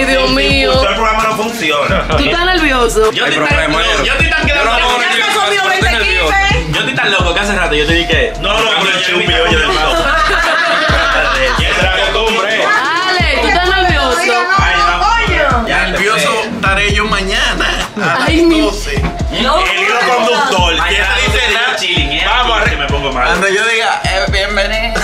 Ay, Dios mío. El programa no funciona. ¿Tú estás nervioso? Yo estoy tan quedado. Yo estoy tan loco que hace rato yo te dije. No, pero yo un video del lado. Esa es la costumbre. Ale, ¿tú estás nervioso? Ya Nervioso estaré yo mañana a Ay, las mi- 12. El hilo conductor. Que Mañana te dice nada. chilling, Vamos a que me pongo mal. Cuando yo diga, bienvenido.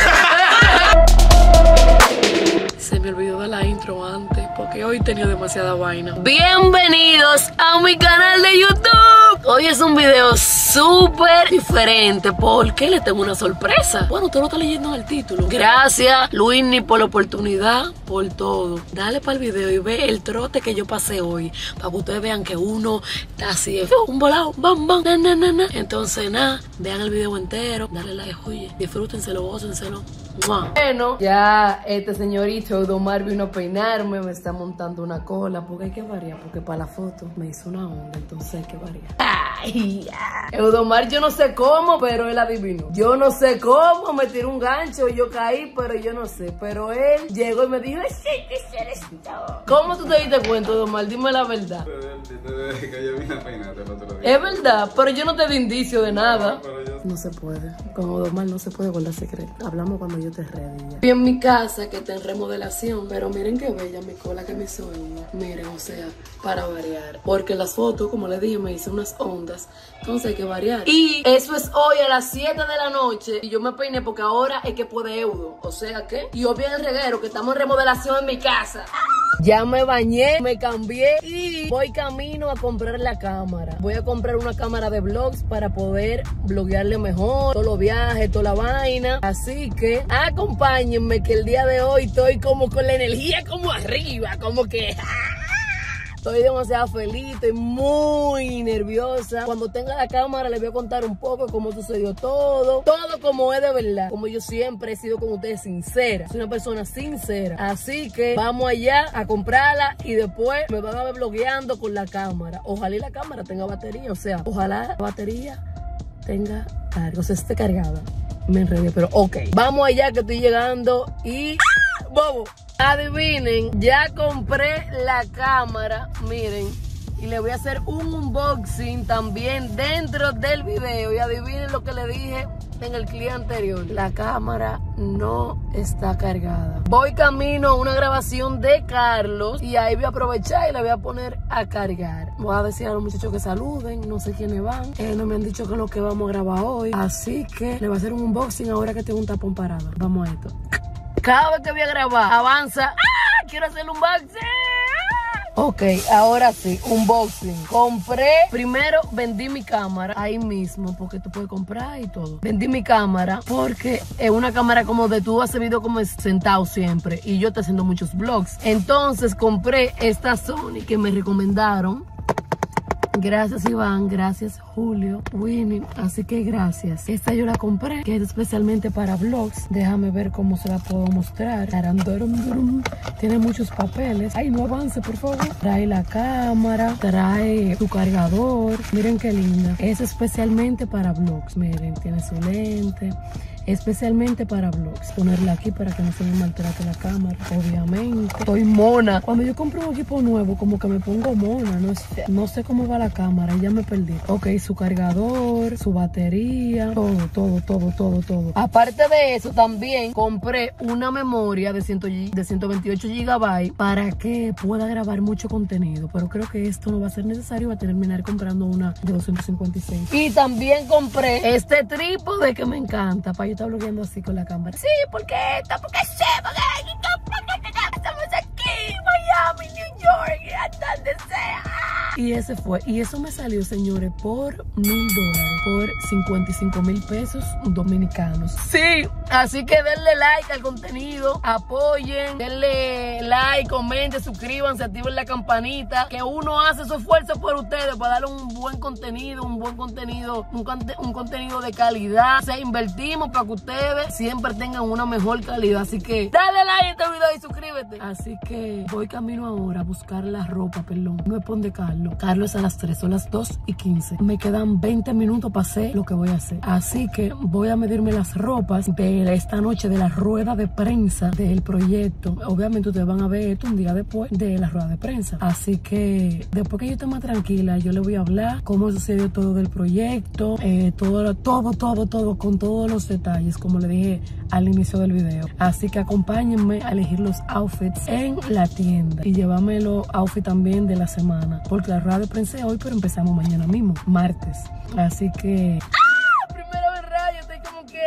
Se me olvidó de la intro antes porque hoy tenía demasiada vaina. Bienvenidos a mi canal de YouTube. Hoy es un video súper diferente porque le tengo una sorpresa. Bueno, usted lo está leyendo en el título. Gracias, Luisni, por la oportunidad, por todo. Dale para el video y ve el trote que yo pasé hoy, para que ustedes vean que uno está así, un volado, bam, bam, na. Entonces, nada, vean el video entero, dale like, oye, disfrútenselo, gócenselo. Bueno, ya este señorito Eudomar vino a peinarme, me está montando una cola, porque hay que variar, porque para la foto me hizo una onda, entonces hay que variar. Ay, Eudomar, yo no sé cómo, pero él adivinó. Yo no sé cómo, me tiró un gancho, yo caí, pero yo no sé. Pero él llegó y me dijo, sí, que eres yo. ¿Cómo tú te diste cuenta, Eudomar? Dime la verdad. Que yo vine a peinarte el otro día. Es verdad, pero yo no te di indicio de nada. No se puede, con Eudomar no se puede guardar secreto. Hablamos cuando yo te redí. Estoy en mi casa que está en remodelación, pero miren qué bella mi cola que me hizo ella. Miren, o sea, para variar. Porque las fotos, como les dije, me hice unas ondas, entonces hay que variar. Y eso es hoy a las 7 de la noche. Y yo me peiné porque ahora es que puede Eudo. O sea que, y obvio el reguero, que estamos en remodelación en mi casa. Ya me bañé, me cambié y voy camino a comprar la cámara. Voy a comprar una cámara de vlogs para poder bloguearle mejor, todos los viajes, toda la vaina. Así que acompáñenme que el día de hoy estoy como con la energía como arriba, como que... Estoy demasiado feliz, estoy muy nerviosa. Cuando tenga la cámara les voy a contar un poco cómo sucedió todo. Todo como es de verdad. Como yo siempre he sido con ustedes sincera. Soy una persona sincera. Así que vamos allá a comprarla y después me van a ver blogueando con la cámara. Ojalá y la cámara tenga batería. O sea, ojalá la batería tenga carga. O sea, esté cargada. Me enredé, pero ok. Vamos allá que estoy llegando y... ¡Ah! ¡Bobo! Adivinen, ya compré la cámara, miren, y le voy a hacer un unboxing también dentro del video. Y adivinen lo que le dije en el clip anterior, la cámara no está cargada. Voy camino a una grabación de Carlos y ahí voy a aprovechar y la voy a poner a cargar. Voy a decir a los muchachos que saluden, no sé quiénes van, no me han dicho que es lo que vamos a grabar hoy, así que le voy a hacer un unboxing ahora que tengo un tapón parado. Vamos a esto. Cada vez que voy a grabar, avanza. ¡Ah! Quiero hacer un unboxing. ¡Ah! Ok, ahora sí, unboxing. Compré, primero vendí mi cámara ahí mismo, porque tú puedes comprar y todo. Vendí mi cámara porque es una cámara como de tú haces video como sentado siempre. Y yo estoy haciendo muchos vlogs. Entonces compré esta Sony que me recomendaron. Gracias Iván, gracias Julio, Winnie, así que gracias. Esta yo la compré, que es especialmente para vlogs. Déjame ver cómo se la puedo mostrar. Tiene muchos papeles. Ay, no avance, por favor. Trae la cámara, trae su cargador. Miren qué linda. Es especialmente para vlogs. Miren, tiene su lente. Especialmente para vlogs. Ponerla aquí para que no se me maltrate la cámara, obviamente. Estoy mona. Cuando yo compro un equipo nuevo, como que me pongo mona. No sé cómo va la cámara, ya me perdí. Ok, su cargador, su batería, todo. Aparte de eso, también compré una memoria de 128 GB para que pueda grabar mucho contenido. Pero creo que esto no va a ser necesario. Voy a terminar comprando una de 256. Y también compré este trípode que me encanta para yo estar blogueando así con la cámara. Sí, porque estamos aquí, Miami, New York, y hasta donde sea. Y ese fue. Y eso me salió, señores, por $1000, por 55,000 pesos dominicanos. Sí, así que denle like al contenido, apoyen, denle like, comenten, suscríbanse, activen la campanita, que uno hace su esfuerzo por ustedes para darle un buen contenido, un contenido de calidad. O sea, invertimos para que ustedes siempre tengan una mejor calidad. Así que dale like a este video y suscríbete. Así que voy camino ahora a buscar la ropa, perdón. No es pon de Carlos. Carlos es a las 3, son las 2:15. Me quedan 20 minutos para hacer lo que voy a hacer. Así que voy a medirme las ropas de esta noche de la rueda de prensa del proyecto. Obviamente ustedes van a ver esto un día después de la rueda de prensa. Así que después que yo esté más tranquila, yo le voy a hablar cómo sucedió todo del proyecto, todo, con todos los detalles, como le dije al inicio del video. Así que acompáñenme a elegir los outfits en la tienda y llevarme los outfits también de la semana, porque la rueda de prensa es hoy, pero empezamos mañana mismo, martes. Así que primero en radio, estoy como que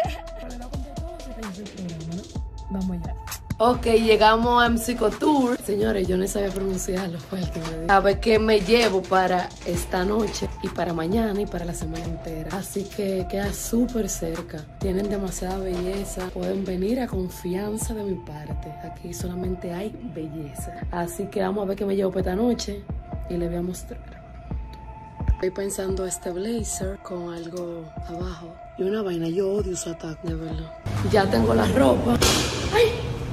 vamos allá. Ok, llegamos a MC Couture. Señores, yo no sabía pronunciarlo, fue el que me dijo. A ver qué me llevo para esta noche y para mañana y para la semana entera. Así que queda súper cerca. Tienen demasiada belleza. Pueden venir a confianza de mi parte. Aquí solamente hay belleza. Así que vamos a ver qué me llevo para esta noche y les voy a mostrar. Estoy pensando este blazer con algo abajo. Y una vaina, yo odio ese ataque, de verdad. Ya tengo la ropa. ¡Ay!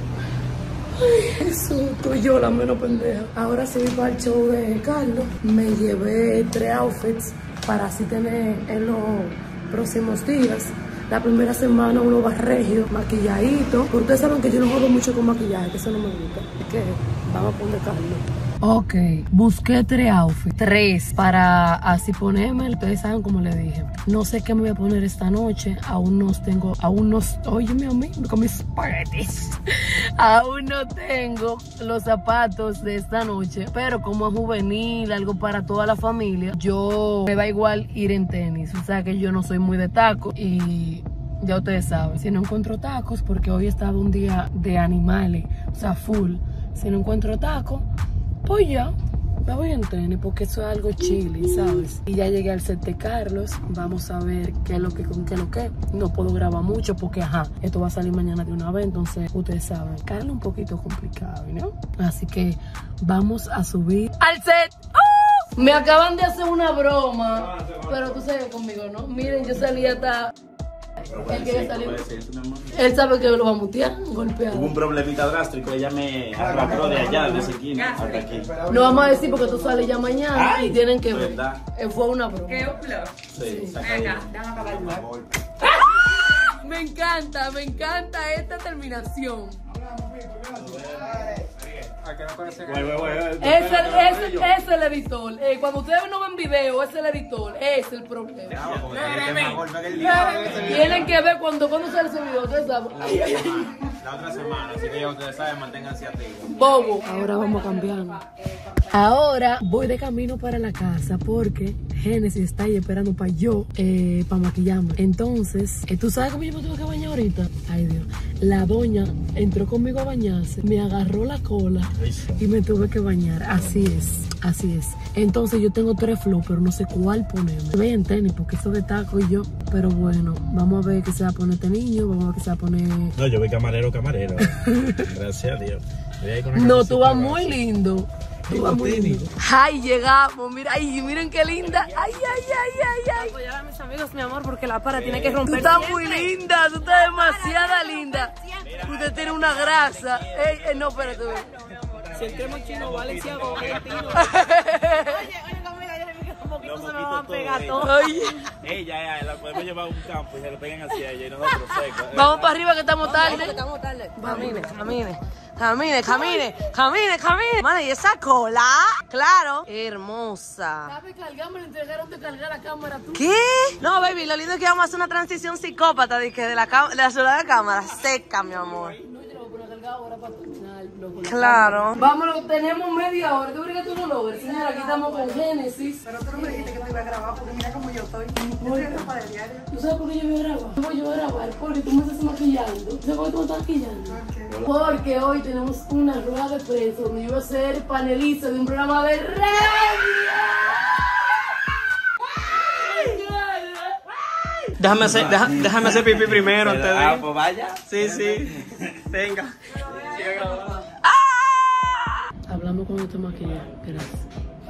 Ay, eso, estoy yo la menos pendeja. Ahora sí para el show de Carlos. Me llevé 3 outfits para así tener en los próximos días. La primera semana uno va regio, maquilladito. Porque ustedes saben que yo no jodo mucho con maquillaje, que eso no me gusta. Es que vamos a poner Carlos. Ok, busqué 3 outfits, 3 para así ponerme. Ustedes saben como le dije. No sé qué me voy a poner esta noche. Aún no, óyeme a mí con mis espaguetis. Aún no tengo los zapatos de esta noche. Pero como es juvenil, algo para toda la familia, yo me da igual ir en tenis. O sea que yo no soy muy de taco y ya ustedes saben. Si no encuentro tacos, porque hoy he estado un día de animales, o sea, full. Si no encuentro tacos, pues ya, me voy en tenis porque eso es algo chili, ¿sabes? Y ya llegué al set de Carlos, vamos a ver qué es lo que, con qué es lo que. No puedo grabar mucho porque, esto va a salir mañana de una vez, entonces ustedes saben, Carlos un poquito complicado, ¿no? Así que vamos a subir al set. ¡Oh! Me acaban de hacer una broma, pero tú sabes conmigo, ¿no? Miren, yo salí hasta... El que salió. Él sabe que lo va a mutear, golpeado. Hubo un problemita drástico, ella me arrastró de allá, de esa esquina hasta aquí. No vamos a decir porque tú sales ya mañana. Ay, y tienen que ver. ¿verdad? Fue una broma. ¿Qué upload? Sí, Acá, déjame acabar el lugar. Me encanta esta terminación. Es el editor. Cuando ustedes no ven video, es el editor. Es el problema. Tienen que ver cuando sale ese video. Ustedes saben. La otra semana, así que ya ustedes saben, manténganse activos. Bobo. Ahora vamos a cambiar. Ahora voy de camino para la casa porque Génesis está ahí esperando para yo, para maquillarme. Entonces, ¿tú sabes cómo yo me tuve que bañar ahorita? Ay, Dios. La doña entró conmigo a bañarse, me agarró la cola y me tuve que bañar. Así es. Entonces yo tengo 3 flows, pero no sé cuál ponerme. Voy en tenis porque eso de taco y yo. Pero bueno, vamos a ver qué se va a poner este niño. Vamos a ver qué se va a poner. No, yo voy camarero. Gracias a Dios. No, tú vas muy lindo. Tú vas muy lindo. Ay, llegamos. Mira, ay, miren qué linda. Ay. Apoyar a mis amigos, mi amor, porque la para tiene que romper. Tú estás muy linda, tú estás demasiada linda. Usted tiene una grasa. No, espérate. Si el crema chino Valenciago, Valentino. Oye, Camila, yo le dije que un poquito se me van a pegar todos. Ella, la podemos llevar a un campo y se le pegan hacia ella y nosotros secos. Vamos para arriba que estamos tarde. Estamos tarde. Camine. Mano, ¿y esa cola? Claro. Hermosa. ¿Sabes cargar? Me entregaron de cargar la cámara tú. ¿Qué? No, baby, lo lindo es que vamos a hacer una transición psicópata de la sola de cámara seca, mi amor. No, yo lo voy a poner cargado ahora para Claro. Vámonos, tenemos media hora. ¿Tú crees que tú no lo ves? Señora, aquí estamos con Génesis. Pero tú no me dijiste que te iba a grabar porque mira cómo yo estoy. Yo soy para el diario. ¿Tú sabes por qué yo voy a grabar? Yo voy a grabar porque tú me estás maquillando. ¿Tú sabes por qué tú me estás maquillando? Okay. Porque hoy tenemos una rueda de prensa donde yo voy a ser panelista de un programa de radio. Déjame hacer pipí primero antes de... Pues vaya. Sí. Venga. Hablamos cuando te maquillas. Gracias.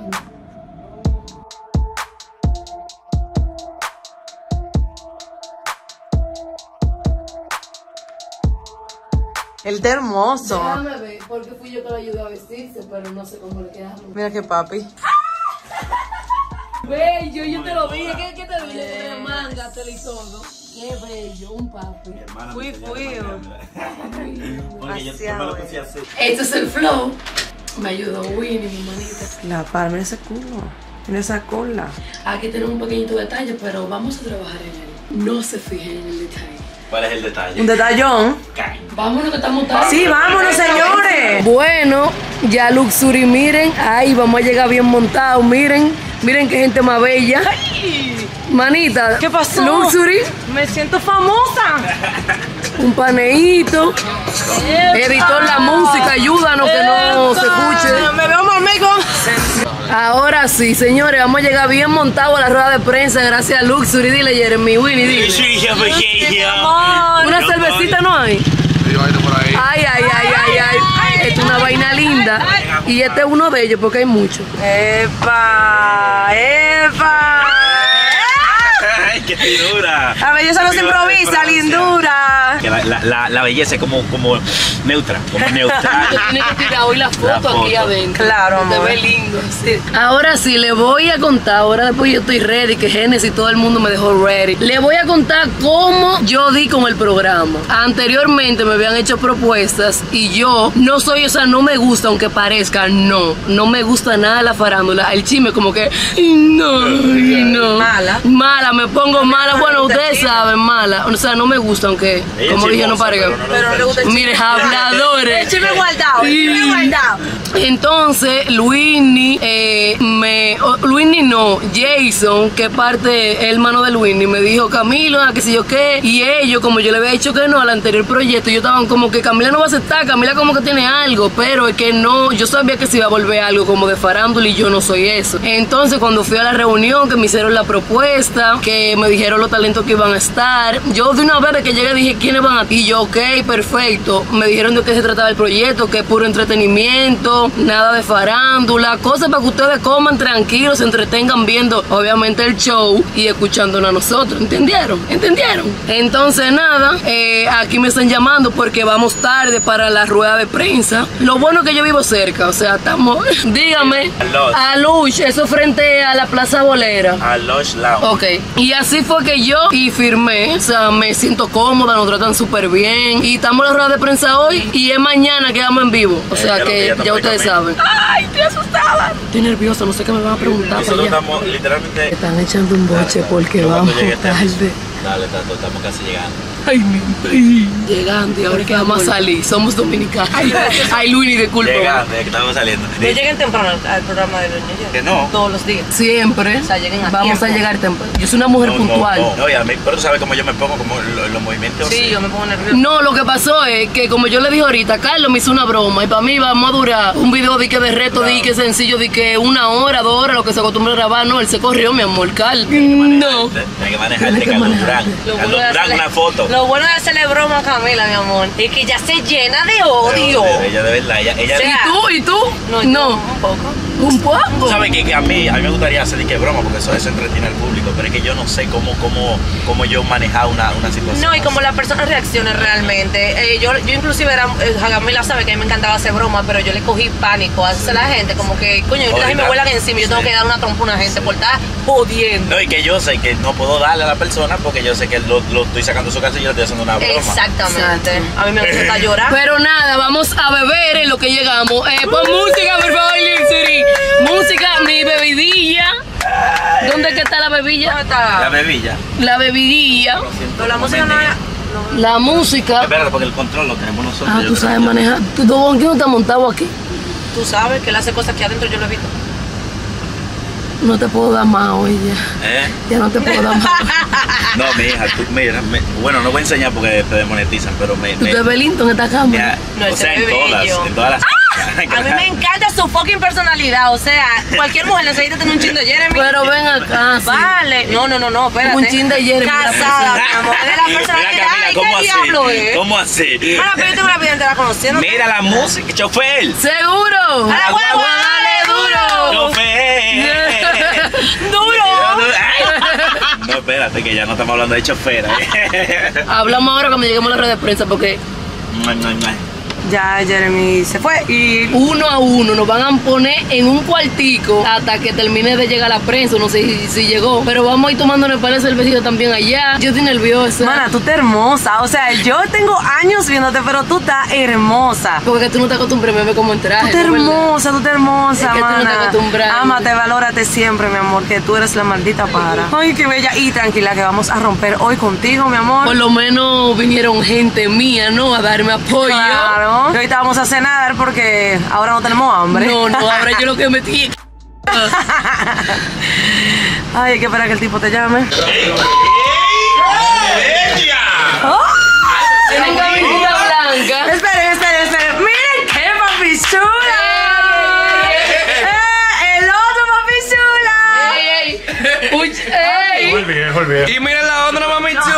Él está hermoso. Déjame ver, porque fui yo que le ayudé a vestirse, pero no sé cómo le quedamos. Mira que papi. Bello, yo te lo dije. ¿Qué te dije? Manga, y todo. Qué bello, un papi. Fui. Porque yo me lo puse así. Este es el flow. Me ayudó Winnie, mi manita. La palma en ese culo. En esa cola. Aquí tenemos un pequeñito detalle, pero vamos a trabajar en él. No se fijen en el detalle. ¿Cuál es el detalle? Un detallón. Vámonos que estamos tarde. Sí, vámonos, señores. Bueno, ya Luxury, miren. Ahí vamos a llegar bien montados. Miren qué gente más bella. Manita. ¿Qué pasó? Luxury. Me siento famosa. Un paneíto. Editor la música, ayúdanos que no se escuche. Me veo mamigo. Ahora sí, señores, vamos a llegar bien montados a la rueda de prensa gracias a Luxury. Dile, Jeremy, Winnie, dile. Una cervecita no hay. Ay. Esta es una vaina linda. Y este es uno de ellos porque hay muchos. ¡Epa! ¡Ay, qué finura! La belleza no se improvisa, lindura. Que la belleza es como neutra, como neutral. Tienes que tirar hoy la foto aquí adentro. Claro, te amor. ve lindo. Sí. Ahora sí, le voy a contar. Ahora después yo estoy ready, que Genesis todo el mundo me dejó ready. Le voy a contar cómo yo di con el programa. Anteriormente me habían hecho propuestas y yo no soy, o sea, no me gusta, aunque parezca, no me gusta nada la farándula. El chisme como que, no. Mala, me pongo mala. Bueno, ustedes saben, mala. O sea, no me gusta, aunque, Ella como es dije, no chismosa, Pero parezca. no le gusta el Mire, habladores. El chisme guardado, el chisme guardado. Entonces, Jason, que parte el hermano de Luini, me dijo, Camilo, que si yo qué, y ellos, como yo le había dicho que no al anterior proyecto, yo estaban como que Camila no va a aceptar, Camila como que tiene algo, pero es que no, yo sabía que se iba a volver algo como de farándula y yo no soy eso. Entonces, cuando fui a la reunión, que me hicieron la propuesta, que me dijeron los talentos que iban a estar, yo de una vez de que llegué dije, ¿quiénes van a ti? Y yo, ok, perfecto. Me dijeron de qué se trataba el proyecto, que es puro entretenimiento, nada de farándula, cosas para que ustedes coman tranquilos, se entretengan viendo, obviamente, el show y escuchándonos a nosotros. ¿Entendieron? Entonces, nada, aquí me están llamando porque vamos tarde para la rueda de prensa. Lo bueno es que yo vivo cerca, o sea, estamos, dígame, a Luch, eso frente a la Plaza Bolera. A Lush Lounge. Ok, y así fue que yo firmé, o sea, me siento cómoda, nos tratan súper bien y estamos en la rueda de prensa hoy y es mañana que vamos en vivo, o sea que ya ustedes saben. Ay, estoy asustada. Estoy nerviosa, no sé qué me van a preguntar. Nosotros estamos literalmente. Están echando un boche porque Cuando vamos llegue tarde. Dale, Tato, estamos casi llegando. Llegando y ahora que vamos a salir, somos dominicanos. Ay, Luini, disculpa. Llegando, ya que estamos saliendo. No lleguen temprano al programa de los niños. Que no. Todos los días. Siempre O sea, lleguen a vamos tiempo. a llegar temprano. Yo soy una mujer puntual. No, y a mí, pero tú sabes cómo yo me pongo, como los movimientos. Sí, yo me pongo nerviosa. No, lo que pasó es que como yo le dije ahorita, Carlos me hizo una broma y para mí vamos a durar un video de que de reto, de que sencillo, de que 1 hora, 2 horas, lo que se acostumbra a grabar. No, él se corrió, mi amor, Carlos. No. Hay que manejarte, Carlos Durán. Carlos Durán, una foto. Lo bueno de hacerle broma a Camila, mi amor, es que ella se llena de odio. Ella de verdad, ella O sea, ¿Y tú? No, No. un poco. ¿Un poco? ¿Sabes que a mí me gustaría hacer de que broma, porque eso entretiene al público, pero es que yo no sé cómo yo manejar una situación. No, y como la persona reacciona realmente. Yo inclusive Camila sabe que a mí me encantaba hacer broma, pero yo le cogí pánico a hacer a la gente, como que, coño, ahorita me vuelan encima y yo tengo que dar una trompa a una gente por estar jodiendo. No, y que yo sé que no puedo darle a la persona porque yo sé que lo estoy sacando de su casa y yo le estoy haciendo una broma. Exactamente. Exacto. A mí me gusta llorar. Pero nada, vamos a beber en lo que llegamos. Pon música, por favor, Luxury. Música, mi bebidilla. ¿Dónde que está la bebilla? ¿Dónde está? La bebilla. La bebidilla. Pero la música no es... La música. Espérate, porque el control lo tenemos nosotros. Ah, yo tú creo sabes que- manejar. ¿Quién no está montado aquí? Tú sabes que él hace cosas que adentro yo lo he visto. No te puedo dar más hoy ya. Ya no te puedo dar más. No, mi hija, tú, mira, bueno, no voy a enseñar porque te demonetizan, pero ¿Tú te ves lindo en esta cámara? No, o él se sea, ve bello. en todas las. A mí me encanta su fucking personalidad. O sea, cualquier mujer necesita tener un chin de Jeremy. Pero ven acá. sí. Vale. No, espérate. Un chin de Jeremy. Casada, mi amor. Es de la Mira, personalidad. Camila, Ay, ¿cómo ¿qué diablo así? es? ¿Cómo así? Bueno, pero yo tengo una vida entera conociendo. Mira la música, chofer. ¡Seguro! ¡A la guagua, dale, duro! Chofer. ¡Duro! Ay. No, espérate, que ya no estamos hablando de chofer. Hablamos ahora cuando lleguemos a la red de prensa porque No. Ya Jeremy se fue y 1 a 1 nos van a poner en un cuartico hasta que termine de llegar la prensa. No sé si llegó, pero vamos a ir tomándonos para el cervecito también allá. Yo estoy nerviosa. mana, tú estás hermosa. O sea, yo tengo años viéndote, pero tú estás hermosa. Porque tú no te acostumbras a verme como en traje. Tú estás ¿no? hermosa, tú estás hermosa, Es que tú no te mana. acostumbras. Ámate, valórate siempre, mi amor, que tú eres la maldita para. Ay, qué bella. Y tranquila, que vamos a romper hoy contigo, mi amor. Por lo menos vinieron gente mía, ¿no? A darme apoyo. Claro. Y ahorita vamos a cenar porque ahora no tenemos hambre. No, ahora yo lo que metí. Ay, hay que esperar que el tipo te llame. Tienen camiseta blanca. Esperen. Miren qué papi chula. El otro papi chula. ¡Ey! ¡Uy! ¡Ey! Y miren la otra mami chula.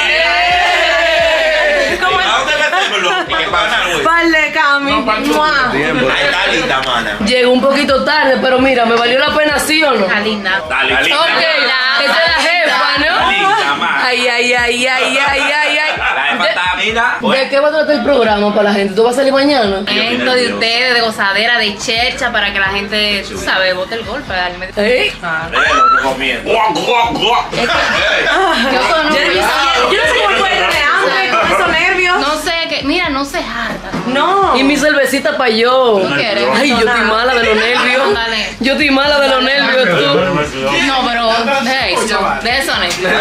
Par de Cami. Mua. Ahí está linda, mana. Llegó un poquito tarde, pero mira, me valió la pena, ¿sí o no? Ah, Linda. Dale, Ok, esa es la jefa, ¿no? linda, mana. Ay. La jefa está, mira. ¿De qué va a tratar el programa para la gente? ¿Tú vas a salir mañana? Momento de ustedes, de gozadera, de chercha, para que la gente, tú sabes, bote el golpe. ¿Eh? Lo recomiendo. Yo no Yo no sé cómo puede tener hambre con esos nervios. No sé, que, mira, no se harta. No. Y mi cervecita para yo. ¿Tú quieres? Ay, yo estoy mala de los nervios. Dale. Yo estoy mala de los nervios, tú. No, pero de eso no es.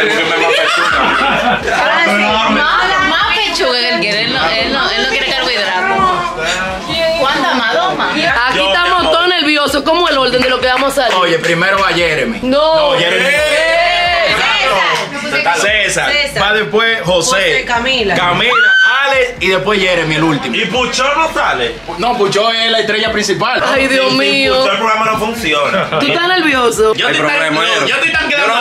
Más pechuga que él quiere, él no quiere carbohidratos. ¿Cuántas más? ¿Dos más? Aquí estamos todos nerviosos. ¿Cómo el orden de lo que vamos a salir? Oye, primero va Jeremy. No. Jeremy. César. Va después José. Camila. Camila, Alex y después Jeremy, el último. ¿Y Puchó no sale? No, Pucho es la estrella principal. Ay, Dios mío. Puchó, el programa no funciona. ¿Tú estás nervioso? Yo estoy tan quedando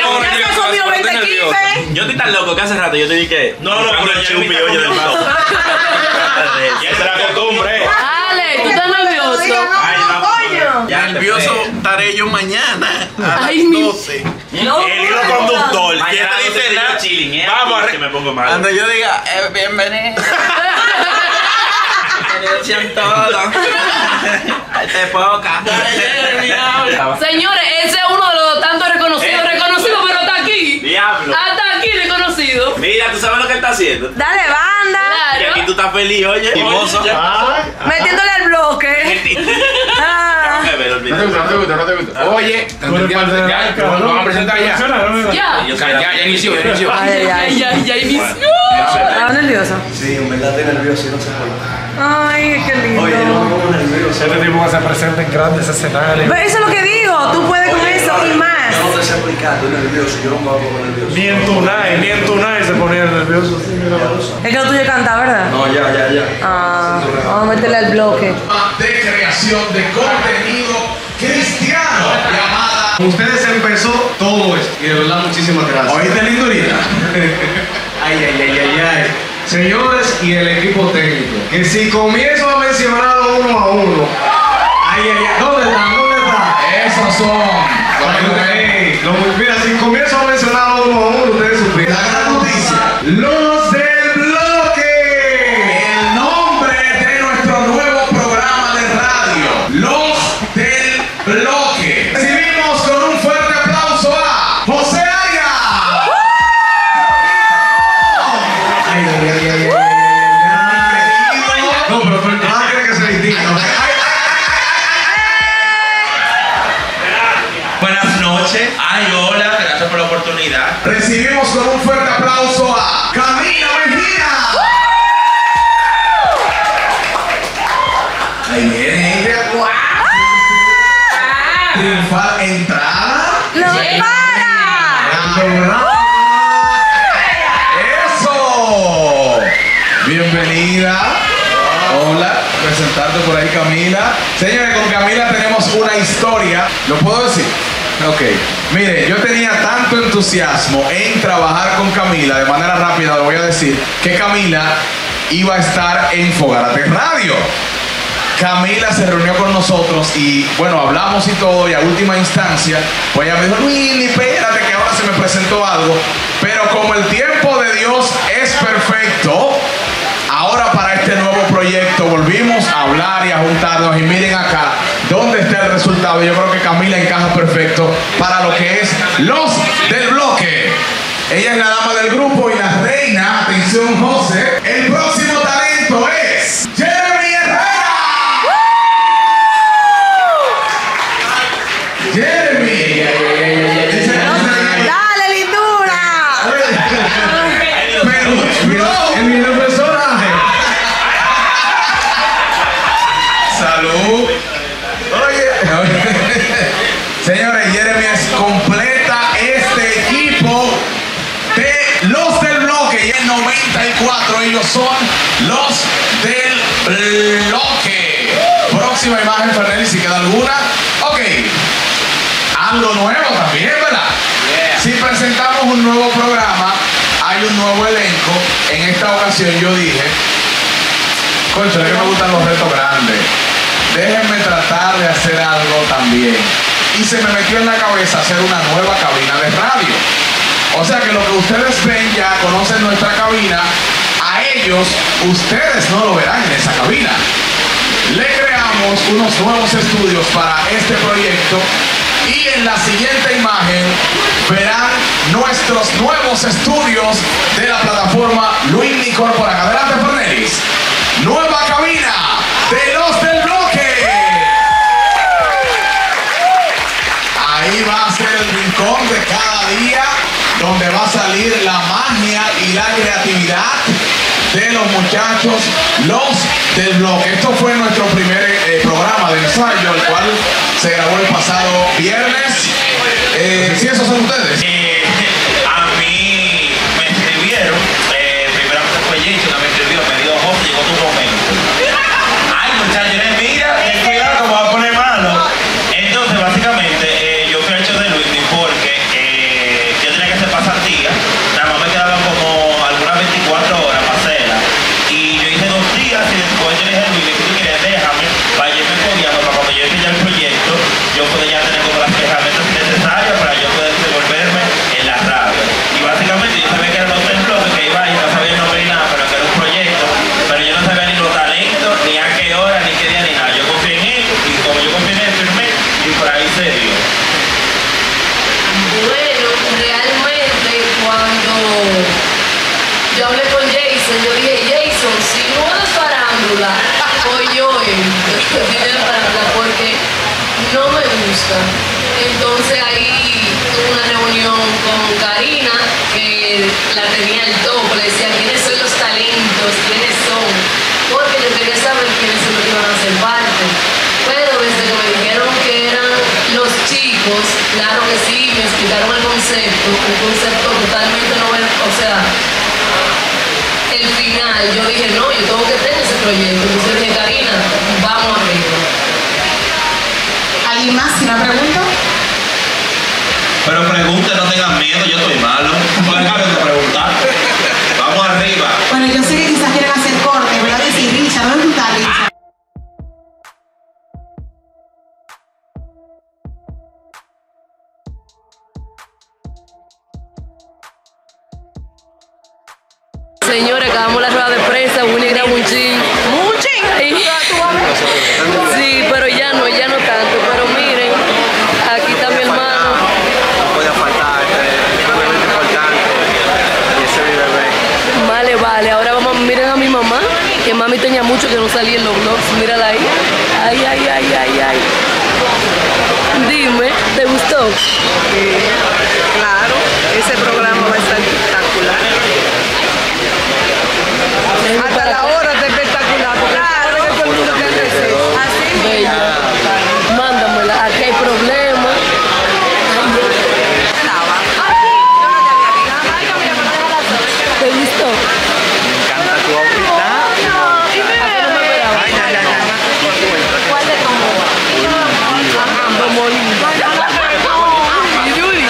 Yo estoy tan loco que hace rato yo te dije no, pero el chupi, oye, del lado. Ya es la costumbre. Ale, ¿tú estás nervioso? Ay, no. Ya nervioso estaré yo mañana a Ay, las mi- 12. El hilo conductor. ¿Quién Mañana te dice no nada? te chilling, Vamos a que me pongo mal. Cuando yo diga, bienvenido. Bienvenido todo. Esta es poca. Señores, ese es uno de los tantos reconocidos, pero está aquí. Diablo. Hasta aquí reconocido. Mira, ¿tú sabes lo que está haciendo? Dale, banda. Y aquí tú estás feliz, oye. Timoso. Metiéndole al bloque. Ah. No te gusta. Oye, ya, lo van a presentar ya. Ya. Ya inició. Ya inició. ¿Estás nervioso? Sí, en verdad estoy nervioso y no sé por qué. Ay, qué lindo. Oye, no me pongo nervioso. Este tipo que se presenta en grandes escenarios. Pero eso es lo que digo. Tú puedes con eso y más. Yo no te sé explicar, estoy nervioso, yo no me voy a poner nervioso. Ni en Tunay se ponía nervioso. Sí, mira. Es que lo tuyo canta, ¿verdad? No, ya. Ah, vamos a meterle al bloque. De creación de contenido cristiano llamada. Ustedes empezó todo esto y de verdad muchísimas gracias. ¿Oíste lindo ahorita? ay. Señores y el equipo técnico, que si comienzo a mencionar uno a uno, ¿dónde está? Esos son. Mira, si comienzo a mencionar uno a uno, ustedes sufren. La gran noticia. Los del bloque. El nombre de nuestro nuevo programa de radio. Los del bloque. Recibimos con un fuerte aplauso a José Arias. Ay. No, pero tú crees que se distingue. Buenas noches. Ay, hola. Gracias por la oportunidad. Recibimos con un fuerte aplauso a Camila Mejía. Ahí viene ella. Triunfal entrada. ¡Lo para! ¡Eso! Bienvenida. Hola, presentarte por ahí, Camila. Señores, con Camila tenemos una historia. ¿Lo puedo decir? Ok. Mire, yo tenía tanto entusiasmo en trabajar con Camila, de manera rápida lo voy a decir, que Camila iba a estar en Fogarate Radio. Camila se reunió con nosotros y bueno, hablamos y todo, y a última instancia, pues ella me dijo, Luis, espérate que ahora se me presentó algo, pero como el tiempo de Dios es perfecto, ahora ahora para este nuevo proyecto volvimos a hablar y a juntarnos y miren acá dónde está el resultado. Yo creo que Camila encaja perfecto para lo que es Los del Bloque. Ella es la dama del grupo y la reina, atención José. El próximo talento es Jeremy Herrera. Jeremy. Dale, lindura. Pero el mismo personaje. Salud. Oye. Señores, Jeremy es completa este equipo de Los del Bloque. Y en 94 ellos son Los del Bloque. Próxima imagen, Fernelli, si queda alguna. Ok. Algo nuevo también, ¿verdad? Si presentamos un nuevo programa, hay un nuevo elenco. En esta ocasión yo dije, concho, es que me gustan los retos grandes. Déjenme tratar de hacer algo también. Y se me metió en la cabeza hacer una nueva cabina de radio. O sea que lo que ustedes ven ya, conocen nuestra cabina, a ellos, ustedes no lo verán en esa cabina. Le creamos unos nuevos estudios para este proyecto y en la siguiente imagen verán nuestros nuevos estudios de la plataforma Luini Corporan. Adelante, Fernelis. Nueva cabina de Los del Bloque. Ahí va a ser el rincón de cada día donde va a salir la magia y la creatividad de los muchachos Los del Bloque. Esto fue nuestro primer programa de ensayo, el cual se grabó el pasado viernes. ¿Sí esos son ustedes? A mí me escribieron, primeramente fue Jason, me escribió, me dijo, José, llegó tu momento. Ay, muchachos, mira, ten cuidado, me va a poner malo. Entonces, básicamente, yo fui hecho de Luis porque yo tenía que hacer pasantía. Nada más me quedaban como algunas 24 horas para hacerla. Y yo hice 2 días y después yo le dije a Luis, si tú quieres, déjame, para irme cogiendo, para cuando yo empiece ya el proyecto, yo puedo ya tener como las herramientas necesarias para yo poder desenvolverme en la radio. Y básicamente yo sabía que era Los del Bloque, que iba y no sabía el nombre ni nada, pero que era un proyecto, pero yo no sabía ni los talentos, ni a qué hora, ni qué día, ni nada. Yo confié en él, y como yo confié en él, firmé, y por ahí se dio. Bueno, realmente cuando yo hablé con Jason, yo dije, Jason, si no es farándula, soy yo el farándula porque no me gusta. Entonces ahí tuve una reunión con Karina, que la tenía al tope, le decía quiénes son los talentos, quiénes son, porque yo quería saber quiénes son los que iban a ser parte. Pero desde que me dijeron que eran los chicos, claro que sí, me explicaron el concepto, un concepto totalmente novel, o sea, el final, yo dije, no, yo tengo que tener ese proyecto. Entonces dije, Karina, vamos arriba. ¿Alguien más? ¿Una pregunta? Pero pregunte, no tengan miedo, yo estoy malo. No acaben de preguntar. Vamos arriba. Bueno, yo sé que quizás quieren hacer corte, voy a decir, Richard, ¿dónde tú estás, Richard? Señores, acabamos la rueda de prensa, Willy grabó un chin. Sí, pero ya no tanto. Pero miren, aquí está mi hermano. No puede faltar, es un evento importante. Y ese es mi bebé. Vale, ahora vamos, miren a mi mamá, que mami tenía mucho que no salía en los vlogs. Mírala ahí. Ay. Dime, ¿te gustó? Claro, ese programa va a estar espectacular. Hasta la hora está espectacular. Claro, que todo el mundo quiere decir. Así bella. Mándamela, aquí hay problemas. ¿Te gustó? Me encanta tu outfit. ¿Cuál de cómo?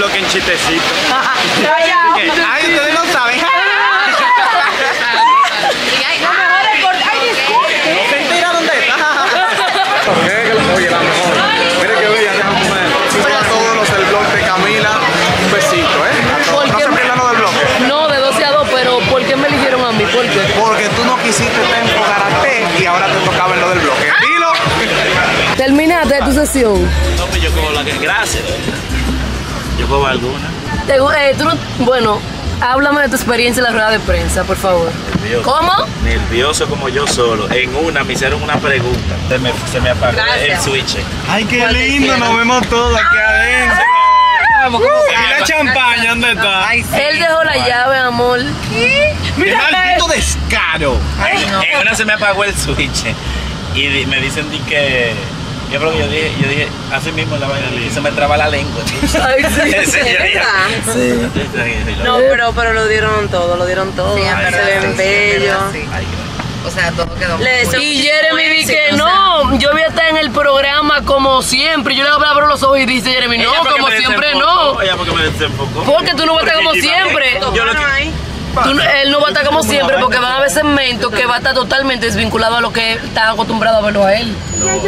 bloque en chistecito. Ay, ustedes no saben. ¿Se entera dónde está? Oye, la mejor. Mire que bella, déjame comer. Para todos los del blog de Camila, un besito, ¿eh? ¿No se pierdan lo del blog? No, de 12 a 2, pero ¿por qué me eligieron a mí? ¿Por qué? Porque tú no quisiste estar en Fogarate y ahora te tocaba en lo del bloque. Dilo. Terminaste tu sesión. No, pues yo cojo la que es gracia. Yo cojo alguna. Bueno, háblame de tu experiencia en la rueda de prensa, por favor. Nervioso. ¿Cómo? Nervioso como yo solo. En una me hicieron una pregunta. Se me apagó el switch. Ay, qué lindo, nos vemos todos aquí adentro. ¿Y la champaña dónde está? Él dejó la llave, amor. ¡Qué maldito descaro! En una se me apagó el switch. Y me dicen que... Yo creo que yo dije así mismo la vaina y se me traba la lengua. Ay, sí. No, pero lo dieron todo. Sí, se ven bellos. O sea, todo quedó Y Jeremy dice que no, yo voy a estar en el programa como siempre. Yo le abro los ojos y dice Jeremy, no, como siempre no. Ella porque me desenfocó. Porque tú no vas a estar como siempre. Él no va a estar como siempre porque van a haber segmentos que va a estar totalmente desvinculado a lo que está acostumbrado a verlo a él.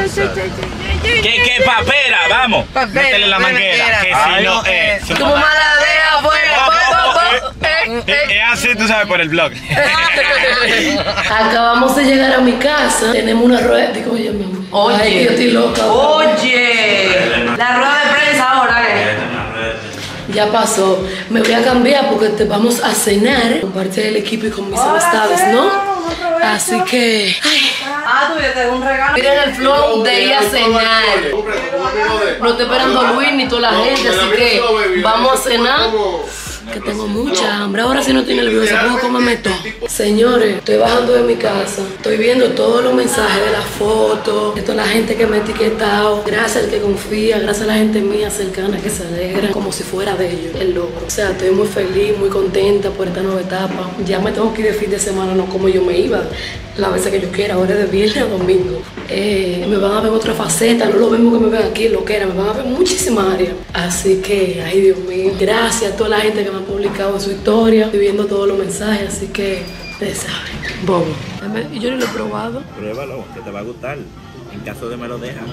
¿Qué papera? Vamos. Métele la manguera. Que si no es. Tu mamá la deja afuera. Es así, tú sabes, por el blog. Acabamos de llegar a mi casa. Tenemos una rueda. Digo, oye, mi amor. Oye, yo estoy loca. Oye, la rueda de prensa ahora, Ya pasó. Me voy a cambiar porque vamos a cenar con parte del equipo y con mis amistades, ¿no? Así que... Ay. Tú ya te doy un regalo. Miren el flow de ir a cenar. No estoy esperando a Luis ni toda la gente, así que vamos a cenar. Que tengo mucha hambre. Ahora sí no estoy nerviosa, puedo comerme todo. Señores, estoy bajando de mi casa. Estoy viendo todos los mensajes de las fotos, de toda la gente que me ha etiquetado. Gracias al que confía, gracias a la gente mía cercana que se alegra como si fuera de ellos el logro. O sea, estoy muy feliz, muy contenta por esta nueva etapa. Ya me tengo que ir de fin de semana, no como yo me iba las veces que yo quiera, ahora es de viernes a domingo. Me van a ver otra faceta, no lo mismo que me ven aquí, lo que era, me van a ver muchísimas áreas. Así que, ay Dios mío, gracias a toda la gente que me ha publicado en su historia, estoy viendo todos los mensajes, así que, ustedes saben, bobo. Y yo ni lo he probado. Pruébalo, que te va a gustar, en caso de me lo dejas.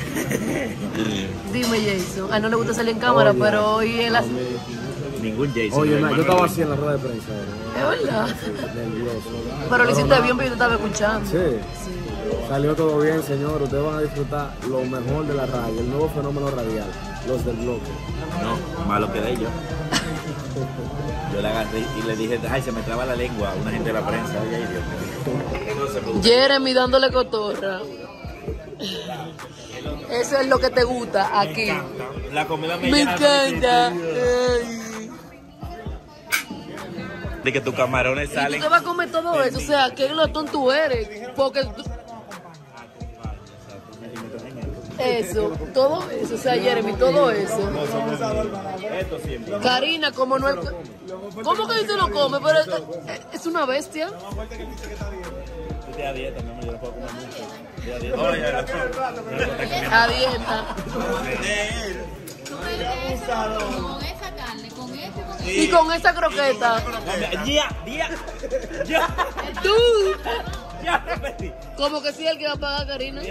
Dime Jason, a él no le gusta salir en cámara, pero hoy él hace... Ningún Jason. Oye, yo estaba así en la rueda de prensa. Es verdad. Nervioso. Pero lo hiciste bien, pero yo te estaba escuchando. Sí. Salió todo bien, señor. Ustedes van a disfrutar lo mejor de la radio, el nuevo fenómeno radial, los del bloque. No, malo que de ellos. Yo le agarré y le dije, ay, se me traba la lengua a una gente de la prensa. Ay, Dios mío. Jeremy dándole cotorra. Eso es lo que te gusta aquí. La comida me encanta. De que tus camarones salen. Y tú te vas a comer todo eso, o sea, qué glotón tú eres. Porque tú... Eso, todo eso, o sea, Jeremy, todo eso. Karina, como no es... ¿Cómo que tú lo comes? Pero es una bestia. Estoy a dieta, no me puedo comer mucho. A dieta. Con esa carne, con este, Y con esa croqueta. Tú. Como que sí el que va a pagar, Karina.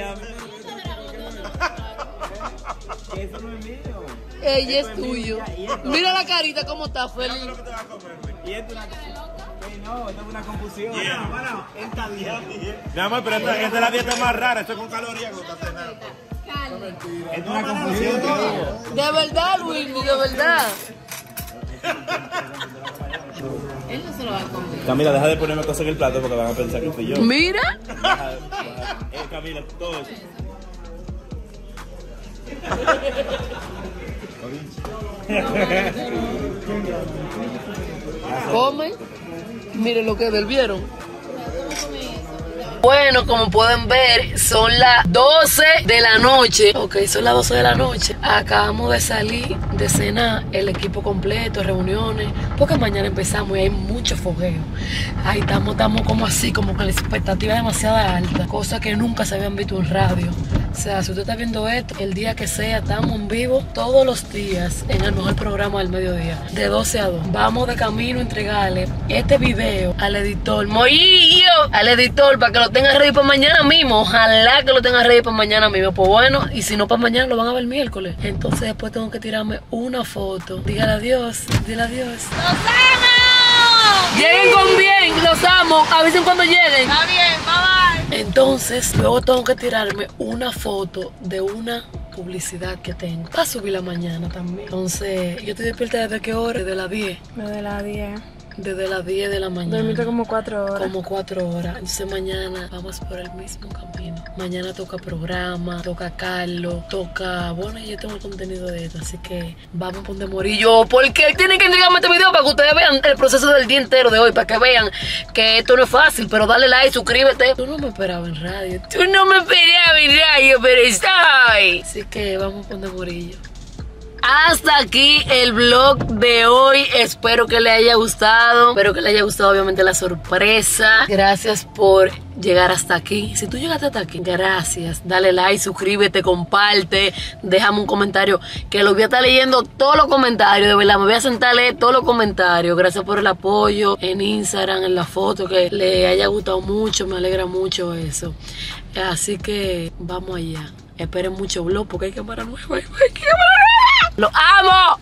Eso no es mío. Ella es tuyo. Mira la carita como está feliz. Y esto no, esto es una confusión. Esta dieta. Mi amor, pero esta es la dieta más rara. Esto es con calorías. Es una confusión. De verdad, Luis, de verdad. Él no se lo va a comer. Camila, deja de ponerme cosas en el plato porque van a pensar que fui yo. Mira. Camila, todo eso. Come. Miren lo que ¿vieron? Bueno, como pueden ver, son las 12 de la noche. Ok, son las 12 de la noche. Acabamos de salir de cenar, el equipo completo, reuniones, porque mañana empezamos y hay mucho fogueo. Ahí estamos como así, como con la expectativa demasiado alta, cosas que nunca se habían visto en radio. O sea, si usted está viendo esto, el día que sea, estamos en vivo todos los días en el mejor programa del mediodía, de 12 a 2. Vamos de camino a entregarle este video al editor, Moillo, al editor, para que lo tenga ready para mañana mismo. Ojalá que lo tenga ready para mañana mismo. Pues bueno, y si no para mañana, lo van a ver el miércoles. Entonces después tengo que tirarme una foto. Dígale adiós, dile adiós. ¡Los amo! Lleguen con bien, los amo, avisen cuando lleguen. Está bien, bye bye. Entonces, luego tengo que tirarme una foto de una publicidad que tengo para subirla mañana también. Entonces, yo estoy despierta desde qué hora? Desde las 10. Desde las 10. Desde las 10 de la mañana. Dormiste como 4 horas. Como 4 horas. Entonces mañana vamos por el mismo camino. Mañana toca programa, toca Carlos, toca... Bueno, yo tengo el contenido de esto, así que vamos a poner morillo. Porque tienen que entregarme este video para que ustedes vean el proceso del día entero de hoy, para que vean que esto no es fácil, pero dale like, suscríbete. Tú no me esperabas en radio. Tú no me esperabas en radio, pero estoy. Así que vamos a poner morillo. Hasta aquí el vlog de hoy. Espero que le haya gustado. Espero que le haya gustado obviamente la sorpresa. Gracias por llegar hasta aquí. Si tú llegaste hasta aquí, gracias. Dale like, suscríbete, comparte. Déjame un comentario, que lo voy a estar leyendo todos los comentarios. De verdad, me voy a sentar a leer todos los comentarios. Gracias por el apoyo en Instagram, en la foto, que le haya gustado mucho. Me alegra mucho eso. Así que vamos allá. Esperen mucho vlog porque hay cámara nueva. ¡Los amo!